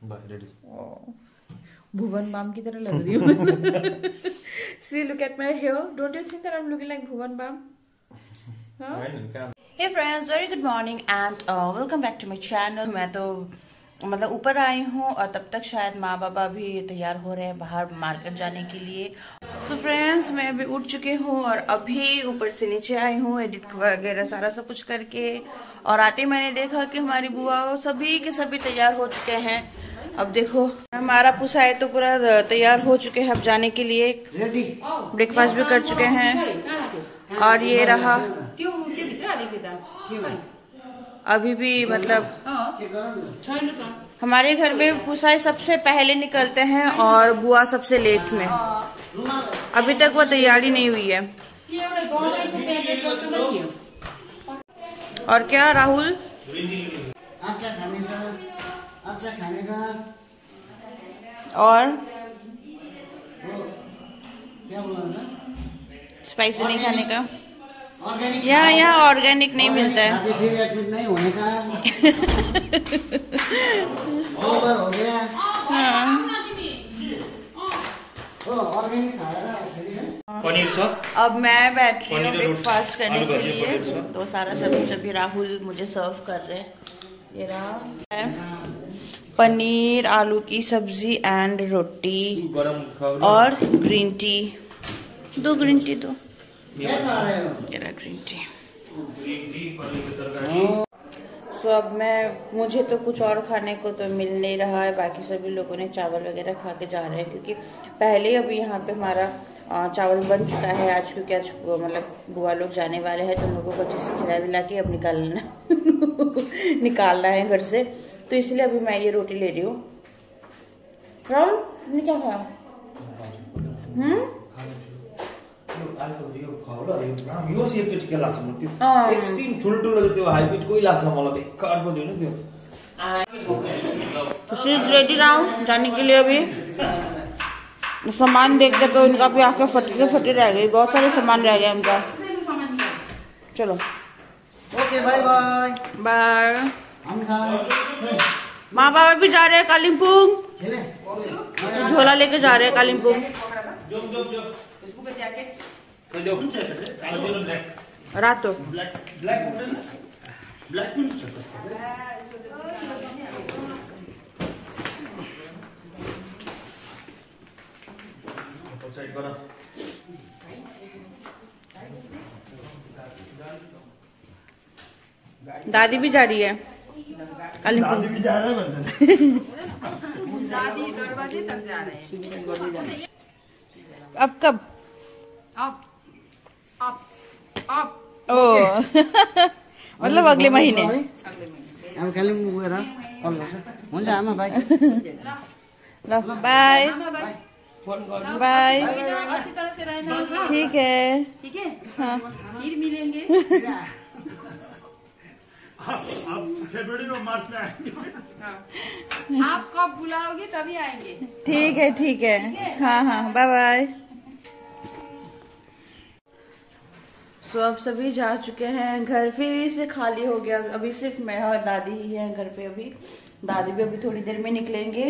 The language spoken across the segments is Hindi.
भुवन बाम की तरह लग रही हूँ। See, look at my hair. Don't you think that I'm looking like Bhuvan Bam? Huh? Hey friends, very good morning and welcome back to my channel. मैं तो मतलब ऊपर आई हूँ और तब तक शायद माँ बाबा भी तैयार हो रहे हैं बाहर मार्केट जाने के लिए। तो फ्रेंड्स मैं अभी उठ चुकी हूँ और अभी ऊपर से नीचे आई हूँ एडिट वगैरह सारा सब कुछ करके, और आते मैंने देखा कि हमारी बुआ सभी के सभी तैयार हो चुके हैं। अब देखो हमारा पूसा है तो पूरा तैयार हो चुके हैं अब जाने के लिए, ब्रेकफास्ट भी कर चुके हैं और ये रहा अभी भी मतलब हमारे घर में पूसा सबसे पहले निकलते हैं और बुआ सबसे लेट में। अभी तक वो तैयारी नहीं हुई है। और क्या राहुल अच्छा खाने का और क्या बोला स्पाइसी नहीं खाने का। यहाँ ऑर्गेनिक नहीं मिलता है। नहीं होने का ओवर हो गया। ऑर्गेनिक पनीर छ। अब मैं बैठ रही हूँ ब्रेकफास्ट करने के लिए, तो सारा सब्जी राहुल मुझे सर्व कर रहे हैं। ये रहा पनीर आलू की सब्जी एंड रोटी और ग्रीन टी। दो ग्रीन टी दो। Green tea. तो अब मुझे तो कुछ और खाने को तो मिल नहीं रहा है। बाकी सभी लोगों ने चावल वगैरह खा के जा रहे हैं क्योंकि पहले अभी यहाँ पे हमारा चावल बन चुका है आज, क्योंकि आज मतलब बुआ लोग जाने वाले हैं तो लोगों को अच्छे से खिला विला के अब निकालना है घर से, तो इसलिए अभी मैं ये रोटी ले रही हूँ। राहुल तुमने क्या खाया? तो शी इज रेडी नाउ जाने के लिए। अभी सामान देखते तो इनका भी आंखें फटे रह गई, बहुत सारे सामान रह गए इनका। चलो ओके बाय बाय बाय। माँ बाबा भी जा रहे हैं कालिम्पोंग, झोला लेके जा रहे हैं कालिम्पोंग। रात दादी भी जा रही है कालिम्पोंग। दादी भी जा रहे हैं। दादी दरवाजे तक जा रहे हैं। अब कब? अब ओ मतलब अगले महीने। Bye bye. ठीक है ठीक है। हाँ फिर मिलेंगे। आप फरवरी में मार्च में आएंगे। आप कब बुलाओगे तभी आएंगे। ठीक है। हाँ हाँ बाय बाय। तो अब सभी जा चुके हैं घर, फिर से खाली हो गया। अभी सिर्फ मैं और दादी ही हैं घर पे। अभी दादी भी अभी थोड़ी देर में निकलेंगे।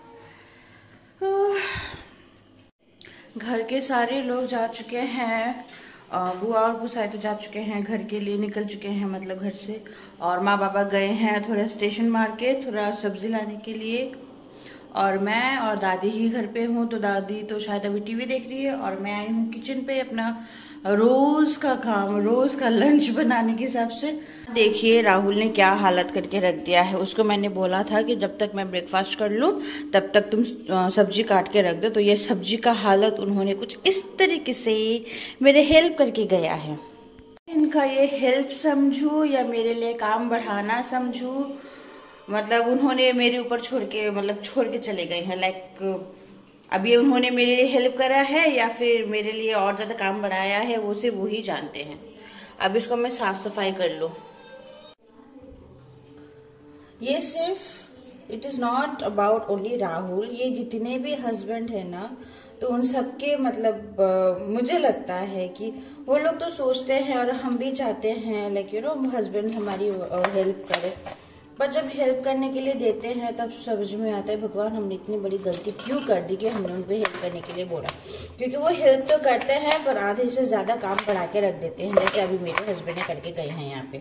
घर के सारे लोग जा चुके हैं। बुआ और पुसाई तो जा चुके हैं घर के लिए, निकल चुके हैं मतलब घर से। और माँ बाबा गए हैं थोड़ा स्टेशन मार्केट थोड़ा सब्जी लाने के लिए, और मैं और दादी ही घर पे हूँ। तो दादी तो शायद अभी टीवी देख रही है और मैं आई हूँ किचन पे अपना रोज का काम, रोज का लंच बनाने के हिसाब से। देखिए राहुल ने क्या हालत करके रख दिया है। उसको मैंने बोला था कि जब तक मैं ब्रेकफास्ट कर लूं तब तक तुम सब्जी काट के रख दो, तो ये सब्जी का हालत उन्होंने कुछ इस तरीके से मेरे हेल्प करके गया है। इनका ये हेल्प समझू या मेरे लिए काम बढ़ाना समझू, मतलब उन्होंने मेरे ऊपर छोड़ के चले गए हैं। लाइक अब ये उन्होंने मेरे लिए हेल्प करा है या फिर मेरे लिए और ज्यादा काम बढ़ाया है, वो सिर्फ वही जानते हैं। अब इसको मैं साफ सफाई कर लूं। ये सिर्फ it is not about only Rahul, ये जितने भी हस्बैंड है ना, तो उन सबके मतलब मुझे लगता है कि वो लोग तो सोचते हैं और हम भी चाहते हैं लाइक यू नो हस्बैंड हमारी हेल्प करे, पर जब हेल्प करने के लिए देते हैं तब समझ में आता है भगवान हमने इतनी बड़ी गलती क्यों कर दी कि हमने उनको हेल्प करने के लिए बोला। क्योंकि वो हेल्प तो करते हैं पर आधे से ज्यादा काम बढ़ा के रख देते हैं। जैसे अभी मेरे हस्बैंड ने करके गए हैं, यहाँ पे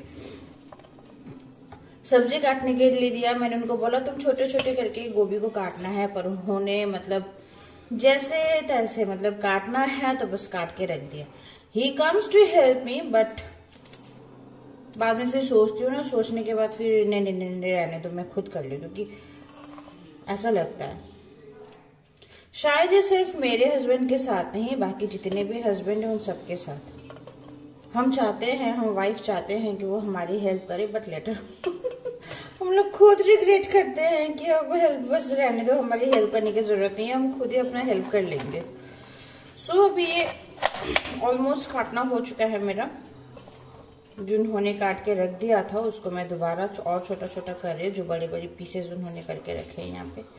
सब्जी काटने के लिए दिया। मैंने उनको बोला तुम छोटे छोटे करके गोभी को काटना है, पर उन्होंने मतलब जैसे तैसे मतलब काटना है तो बस काट के रख दिया। He comes to help me but बाद में फिर सोचती हूँ ना, सोचने के बाद फिर नहीं रहने तो मैं खुद कर लूँ, क्योंकि ऐसा लगता है शायद ये सिर्फ मेरे हस्बैंड के साथ नहीं, बाकी जितने भी हस्बैंड हैं उन सबके साथ। हम चाहते हैं, हम वाइफ चाहते हैं कि वो हमारी हेल्प करे, बट लेटर हम लोग खुद रिग्रेट करते हैं कि अब हेल्प बस रहने दो, हमारी हेल्प करने की जरूरत नहीं है, हम खुद ही अपना हेल्प कर लेंगे। सो अभी ये ऑलमोस्ट काटना हो चुका है मेरा। जिन्होंने काट के रख दिया था उसको मैं दोबारा और छोटा छोटा कर रही हूँ, जो बड़े बड़े पीसेस उन्होंने करके रखे हैं यहाँ पे।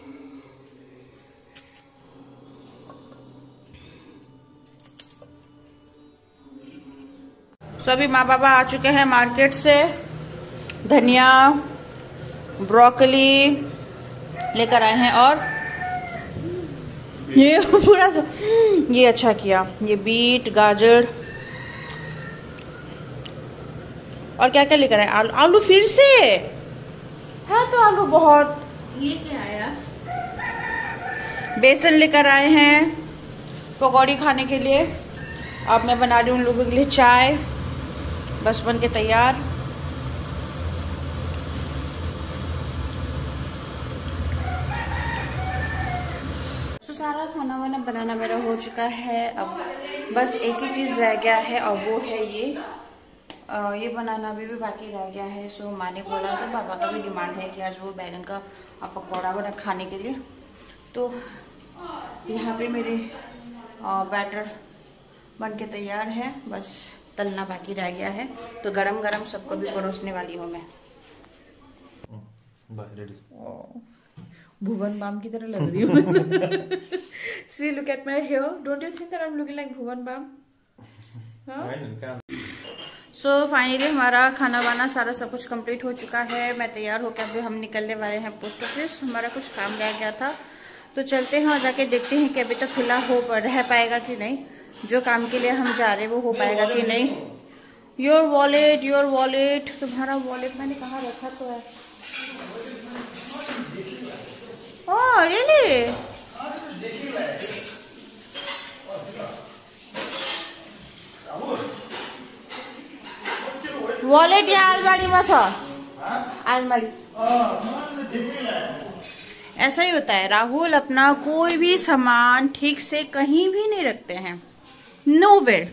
सो अभी माँ बाबा आ चुके हैं मार्केट से, धनिया ब्रोकली लेकर आए हैं, और ये पूरा ये अच्छा किया, ये बीट गाजर और क्या क्या लेकर आए, आलू, आलू फिर से है तो आलू बहुत। ये क्या आया, बेसन लेकर आए हैं पकौड़ी खाने के लिए। अब मैं बना रही हूँ उन लोगों के लिए चाय, बस बन के तैयार। तो सारा खाना वाना बनाना मेरा हो चुका है। अब बस एक ही चीज रह गया है और वो है ये बनाना अभी भी बाकी रह गया है। सो माँ ने बोला, तो पापा का भी डिमांड है कि आज वो बैगन का पकौड़ा बना खाने के लिए। तो यहाँ पे मेरे बैटर बन के तैयार है, बस तलना बाकी रह गया है। तो गरम गरम सबको भी परोसने वाली हूँ मैं। भुवन बाम की तरह लग रही हूँ। See, look at my hair. Don't you think that I'm looking like Bhuvan Bam? So finally हमारा खाना वाना सारा सब कुछ कंप्लीट हो चुका है। मैं तैयार होकर अभी हम निकलने वाले हैं पोस्ट ऑफिस। हमारा कुछ काम रह गया था तो चलते हैं और जाके देखते हैं कि अभी तक खुला हो रह पाएगा कि नहीं, जो काम के लिए हम जा रहे हैं वो हो पाएगा कि नहीं। योर वॉलेट, तुम्हारा वॉलेट मैंने कहाँ रखा तो है। ओह रियली, वॉलेट यहाँ अलमारी में था, अलमारी। ऐसा ही होता है, राहुल अपना कोई भी सामान ठीक से कहीं भी नहीं रखते हैं, नोवेयर।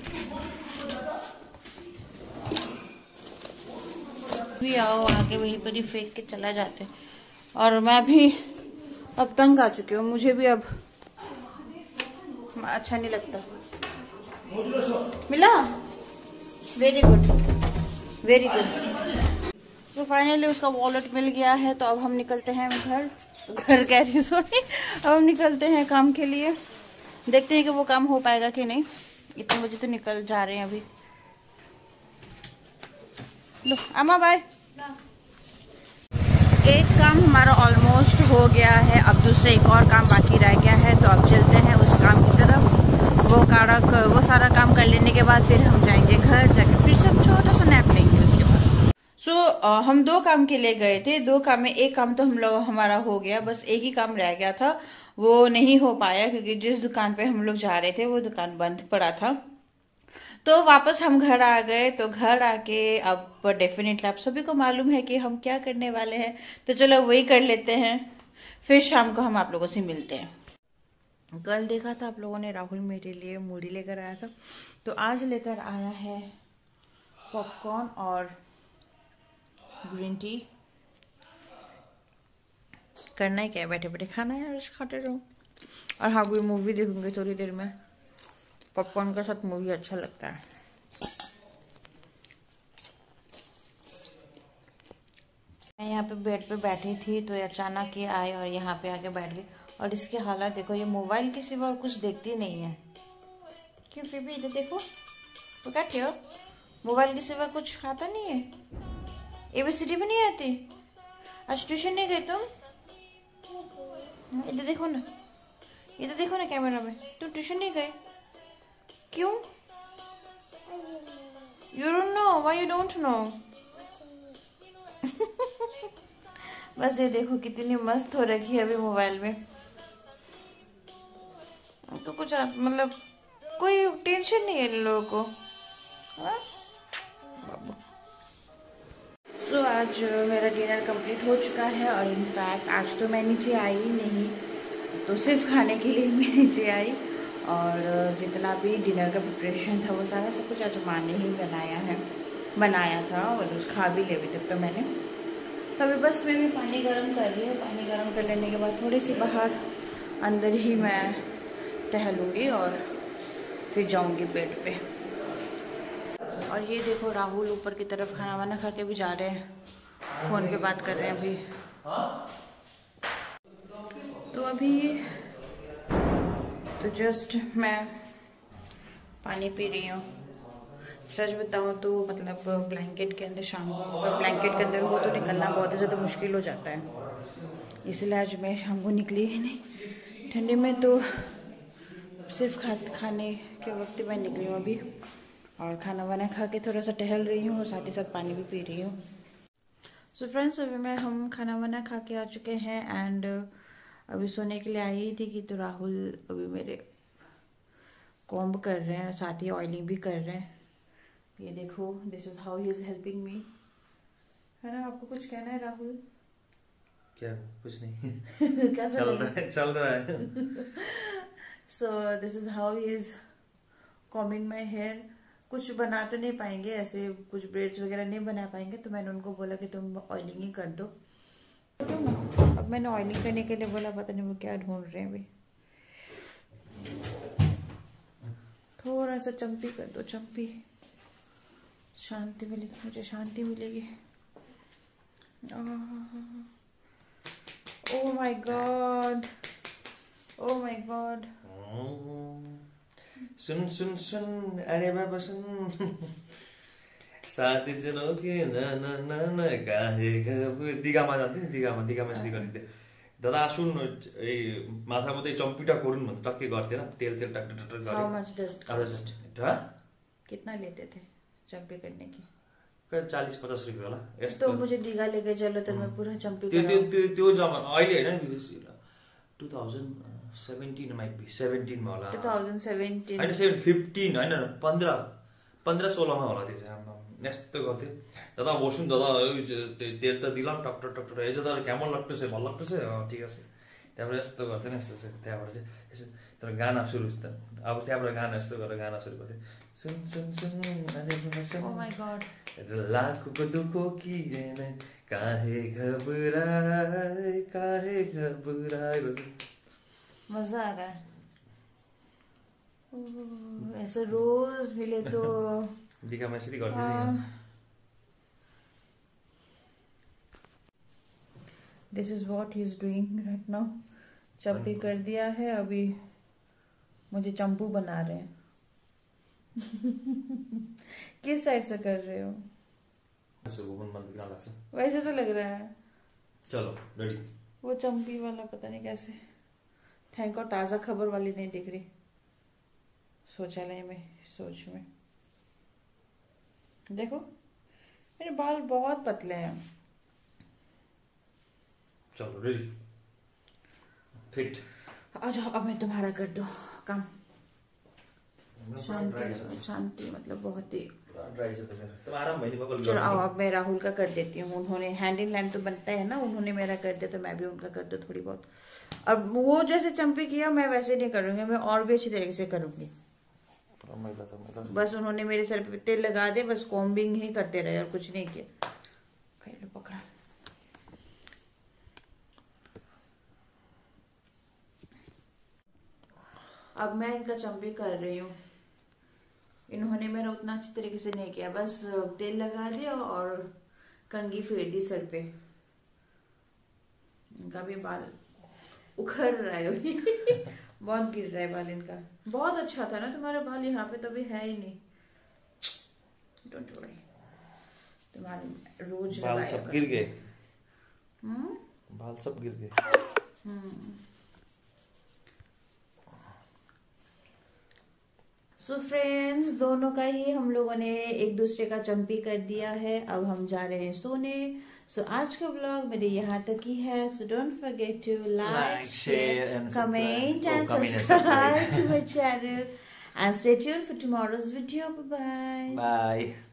भी आओ आके वहीं पर ही फेंक के चला जाते। और मैं भी अब तंग आ चुकी हूँ, मुझे भी अब अच्छा नहीं लगता। मिला, वेरी गुड वेरी गुड। तो फाइनली उसका वॉलेट मिल गया है। तो अब हम निकलते हैं घर कह रही हूँ, सॉरी। अब हम निकलते हैं काम के लिए, देखते हैं कि वो काम हो पाएगा कि नहीं। इतने बजे तो निकल जा रहे हैं अभी। लो अम्मा बाय। एक काम हमारा ऑलमोस्ट हो गया है, अब दूसरा एक और काम बाकी रह गया है। तो अब चलते हैं उस काम की तरफ। वो सारा काम कर लेने के बाद फिर हम जाएंगे घर, जाके फिर सब छोटा सा नैप लेंगे उसके बाद। सो हम 2 काम के लिए गए थे। 2 काम में एक काम तो हमारा हो गया, बस एक ही काम रह गया था, वो नहीं हो पाया क्योंकि जिस दुकान पे हम लोग जा रहे थे वो दुकान बंद पड़ा था। तो वापस हम घर आ गए। तो घर आके अब डेफिनेटली आप सभी को मालूम है कि हम क्या करने वाले हैं, तो चलो वही कर लेते हैं। फिर शाम को हम आप लोगों से मिलते हैं। कल देखा था आप लोगों ने राहुल मेरे लिए मूढ़ी लेकर आया था, तो आज लेकर आया है पॉपकॉर्न और ग्रीन टी। करना ही क्या है, बैठे बैठे खाना है और खाते रहो। और हाँ, कोई मूवी देखूंगी थोड़ी देर में। पॉपकॉर्न के साथ मूवी अच्छा लगता है। मैं यहाँ पे बेड पे बैठी थी तो अचानक ये आए और यहाँ पे आके बैठ गए। और इसके हालात देखो, ये मोबाइल के सिवा और कुछ देखती नहीं है। क्यों फिर भी इधर देखो, वो क्या ठेहो, मोबाइल के सिवा कुछ खाता नहीं है, ABCD भी नहीं आती। आज ट्यूशन नहीं गए तुम? इधर देखो ना, इधर देखो ना कैमरा में, तुम ट्यूशन नहीं गए क्यों? You don't know. Why you don't know? बस ये देखो कितनी मस्त हो रखी है अभी मोबाइल में। तो कुछ मतलब कोई टेंशन नहीं है इन लोगों को। सो आज मेरा डिनर कंप्लीट हो चुका है और इनफैक्ट आज तो मैं नीचे आई ही नहीं, तो सिर्फ खाने के लिए मैं नीचे आई। और जितना भी डिनर का प्रिपरेशन था वो सारा सब कुछ आज माँ ने ही बनाया था और खा भी ले अभी तक तो मैंने। तो अभी बस मैं भी पानी गर्म कर रही हूँ। पानी गर्म कर लेने के बाद थोड़ी सी बाहर अंदर ही मैं टहलूँगी और फिर जाऊँगी बेड पे। और ये देखो राहुल ऊपर की तरफ खाना वाना खा के भी जा रहे हैं, फ़ोन पे बात कर रहे हैं अभी। तो अभी तो जस्ट मैं पानी पी रही हूँ। सच बताऊँ तो मतलब ब्लैंकेट के अंदर शाम को अगर ब्लैंकेट के अंदर हो तो निकलना बहुत ही ज़्यादा मुश्किल हो जाता है, इसलिए आज मैं शाम को निकली ही नहीं। ठंडी में तो सिर्फ खाने के वक्त मैं निकली हूँ अभी, और खाना वाना खा के थोड़ा सा टहल रही हूँ और साथ ही साथ पानी भी पी रही हूँ। सो फ्रेंड्स अभी हम खाना वाना खा के आ चुके हैं एंड अभी सोने के लिए आई ही थी कि तो राहुल अभी मेरे कॉम्ब कर रहे हैं, साथ ही ऑयलिंग भी कर रहे हैं। ये देखो, this is how he is helping me, है ना? आपको कुछ कहना है राहुल? क्या? कुछ नहीं। कैसा चल रहा है। So this is how he is combing my hair. कुछ बना तो नहीं पाएंगे, ऐसे कुछ ब्रेड्स वगैरह नहीं बना पाएंगे, तो मैंने उनको बोला कि तुम ऑयलिंग ही कर दो। अब मैंने ऑयलिंग करने के लिए बोला, पता नहीं वो क्या ढूंढ रहे हैं अभी। थोड़ा सा चम्पी कर दो, चम्पी, शांति मिलेगी, मुझे शांति मिलेगी। Oh my god, oh my god. सुन सुन सुन, अरे बाबा सुन। साथी जनों के न काहे दिघामा जान्थ्यो नि, दिघामा यसरी गरिन्थ्यो। दादा सुन, माछा मात्रै चम्पीटा कोरुन भन्दा टक्कै गर्थेन, तेल तेल टक टक टक गरे। कितना लेते थे चम्पी करने की? 40-50 रुपियाँ होला। तो मुझे दीघा लेके चलो तो मैं पूरा चम्पी त्यो जमाना अहिले हैन, 2017 माइट बी 17 मा होला। 2017 हैन 15 हैन 15-16 मा होला। त्यो चाहिँ यस्तो गर्थ्यो। दादा बसुन दादा, तेल त दिलाम टक टक टक टक, ए दादा केमन लाग्छ ভাল लाग्छ, ठीक আছে। त्यहाँबाट यस्तो गर्थ्यो नि, यस्तो त्यहाँबाट चाहिँ यसो। तर गाना सुरु त अब त्यहाँबाट गाना यस्तो गरेर गाना सुरु गर्थ्यो। सुन सुन सुन ओह माय गॉड, लाखको दुःख किन काहे घबराए। मजा आ रहा है। ऐसा रोज मिले तो दिखा मैं सीधी कर देती। This is what he is doing right now. Champi कर दिया है, अभी मुझे चंपू बना रहे हैं। किस साइड से कर रहे हो? वैसे तो लग रहा है। चलो रेडी। वो चम्पी वाला पता नहीं कैसे। थैंक गॉड ताजा खबर वाली नहीं दिख रही शौचालय में, सोच में। देखो मेरे बाल बहुत पतले हैं। चलो रेडी, फिट। आ जाओ, अब मैं तुम्हारा कर दो काम। शांति मतलब बहुत ही। चलो आओ, अब मैं राहुल का कर देती हूँ। उन्होंने हैंड इन हैंड तो बनता है ना, उन्होंने मेरा कर दिया तो मैं भी उनका कर दूँ थोड़ी बहुत। अब वो जैसे चम्पी किया मैं वैसे नहीं करूंगी, मैं और भी अच्छी तरीके से करूंगी। बस उन्होंने मेरे सर पे तेल लगा दे, बस कॉम्बिंग ही करते रहे और कुछ नहीं किया। लो पकड़ा। अब मैं इनका चम्पी कर रही हूँ। इन्होंने मेरा उतना अच्छी तरीके से नहीं किया, बस तेल लगा दिया और कंघी फेर दी सर पे। इनका भी बाल उखड़ रहा है अभी। बहुत गिर रहा है बाल इनका। बहुत अच्छा था ना तुम्हारा बाल, यहाँ पे तो अभी है ही नहीं। डोंट वरी, तुम्हारे रोज बाल सब गिर गए। बाल सब गिर गए। सो फ्रेंड्स, दोनों का ही हम लोगों ने एक दूसरे का चंपी कर दिया है। अब हम जा रहे हैं सोने। सो आज का ब्लॉग मेरे यहाँ तक ही है। So don't forget to like, share, comment and subscribe to my channel and stay tuned for tomorrow's video. Bye bye. Bye.